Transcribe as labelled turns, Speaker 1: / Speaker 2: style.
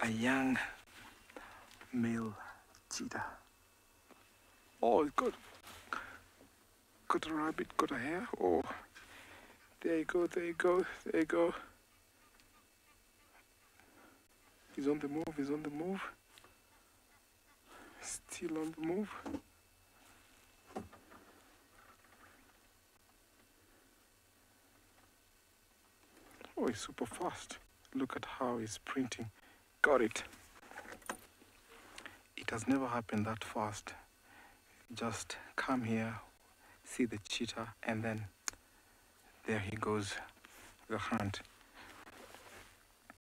Speaker 1: a young male cheetah. Oh, it's got a rabbit, got a hare. Oh, there you go, there you go, there you go. He's on the move, he's on the move. Still on the move. Oh, he's super fast. Look at how he's sprinting. Got it. It has never happened that fast. Just come here, see the cheetah, and then there he goes, the hunt.